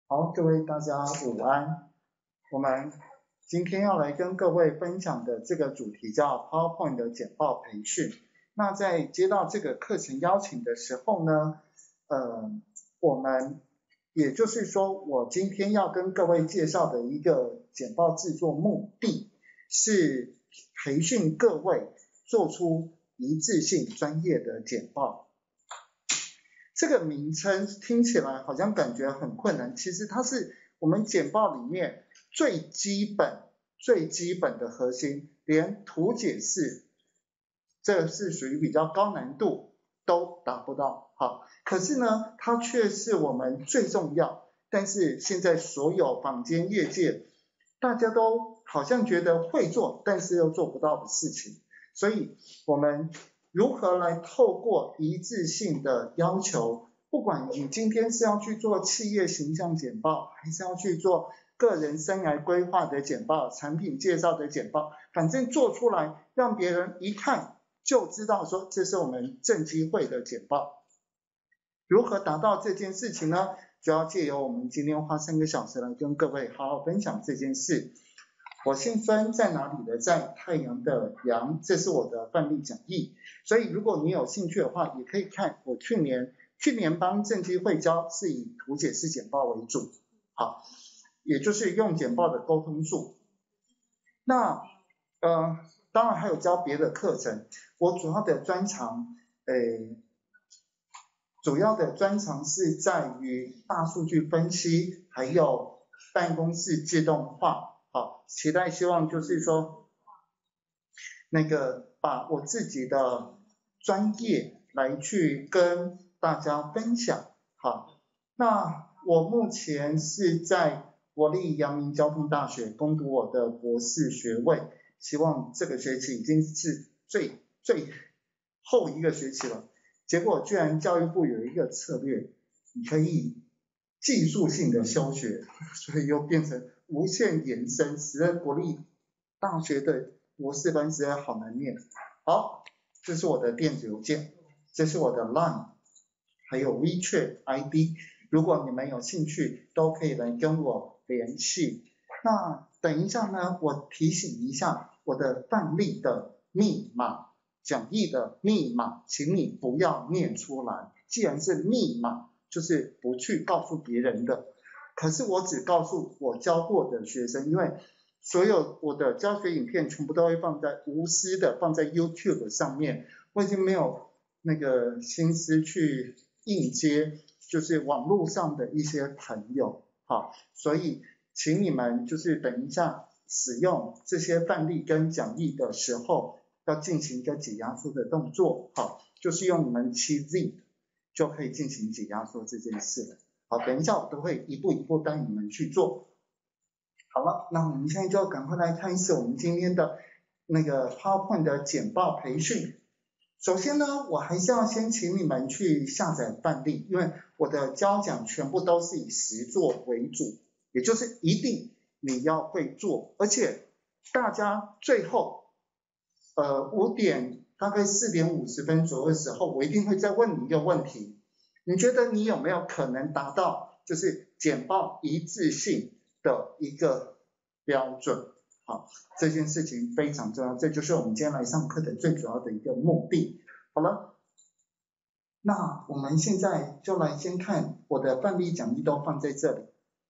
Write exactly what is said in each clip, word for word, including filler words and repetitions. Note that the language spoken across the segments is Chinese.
好，各位大家午安。我们今天要来跟各位分享的这个主题叫 PowerPoint 的简报培训。那在接到这个课程邀请的时候呢，呃，我们也就是说，我今天要跟各位介绍的一个简报制作目的是培训各位做出一致性专业的简报。这个名称听起来好像感觉很困难，其实它是我们简报里面最基本、最基本的核心，连图解式，这是属于比较高难度都达不到。好，可是呢，它却是我们最重要，但是现在所有坊间业界，大家都好像觉得会做，但是又做不到的事情，所以我们如何来透过一致性的要求，不管你今天是要去做企业形象简报，还是要去做个人生涯规划的简报、产品介绍的简报，反正做出来让别人一看就知道说这是我们正机会的简报。如何达到这件事情呢？主要借由我们今天花三个小时来跟各位好好分享这件事。我姓孙，在哪里的在，太阳的阳，这是我的范例讲义。所以如果你有兴趣的话，也可以看我去年去年帮正机会教是以图解式简报为主，好，也就是用简报的沟通术。那呃，当然还有教别的课程，我主要的专长，呃，主要的专长是在于大数据分析，还有办公室自动化。好，期待希望就是说，那个把我自己的专业来去跟大家分享。好，那我目前是在国立阳明交通大学攻读我的博士学位，希望这个学期已经是最最后一个学期了。结果居然教育部有一个策略，你可以技术性的休学，所以又变成无限延伸，使得国立大学的博士班实在好难念。好，这是我的电子邮件，这是我的 Line， 还有 WeChat I D， 如果你们有兴趣，都可以来跟我联系。那等一下呢，我提醒一下我的范例的密码，讲义的密码，请你不要念出来。既然是密码，就是不去告诉别人的。可是我只告诉我教过的学生，因为所有我的教学影片全部都会放在无私的放在 YouTube 上面，我已经没有那个心思去应接就是网络上的一些朋友。好，所以请你们就是等一下使用这些范例跟讲义的时候，要进行一个解压缩的动作。好，就是用你们七 Z 就可以进行解压缩这件事了。好，等一下我都会一步一步带你们去做。好了，那我们现在就赶快来看一次我们今天的那个 PowerPoint 的简报培训。首先呢，我还是要先请你们去下载范例，因为我的教讲全部都是以实作为主，也就是一定你要会做，而且大家最后呃五点大概四点五十分左右的时候，我一定会再问你一个问题，你觉得你有没有可能达到就是简报一致性的一个标准？好，这件事情非常重要，这就是我们今天来上课的最主要的一个目的。好了，那我们现在就来先看我的范例讲义都放在这里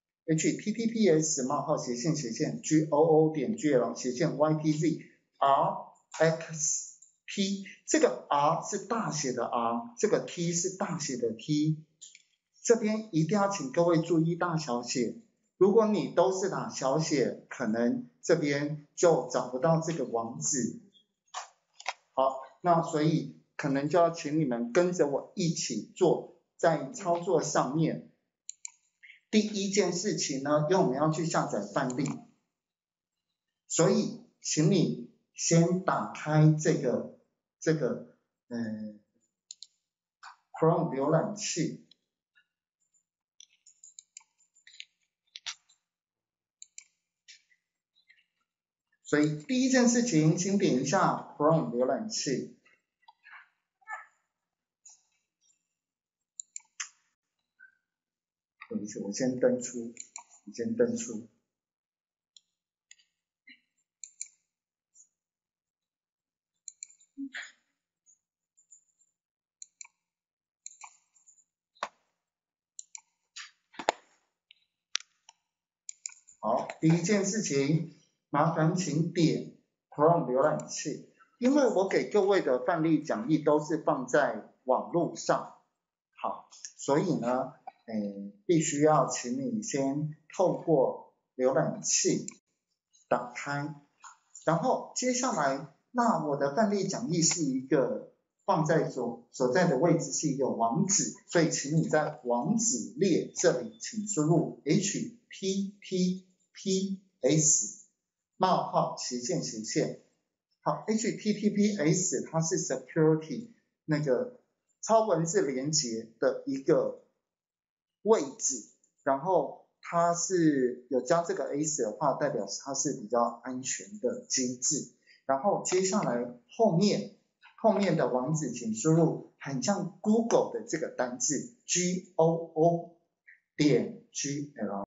，H T T P S 冒号斜线斜线 G O O 点 G L 斜线 Y T Z R X P， 这个 R 是大写的 R， 这个 T 是大写的 T， 这边一定要请各位注意大小写。如果你都是打小写，可能这边就找不到这个网址。好，那所以可能就要请你们跟着我一起做，在操作上面。第一件事情呢，因为我们要去下载范例，所以请你先打开这个这个呃 Chrome 浏览器。所以第一件事情，请点一下 Chrome 浏览器。 对不起，我先登出，我先登出。好，第一件事情，麻烦请点 Chrome 浏览器，因为我给各位的范例讲义都是放在网络上，好，所以呢，诶，必须要请你先透过浏览器打开，然后接下来，那我的范例讲义是一个放在所所在的位置是一个网址，所以请你在网址列这里，请输入 H T T P S 冒号斜线斜线，好 ，H T T P S 它是 security 那个超文字连接的一个位置，然后它是有加这个 S 的话，代表它是比较安全的机制。然后接下来后面后面的网址请输入很像 Google 的这个单字 G O O 点 G L。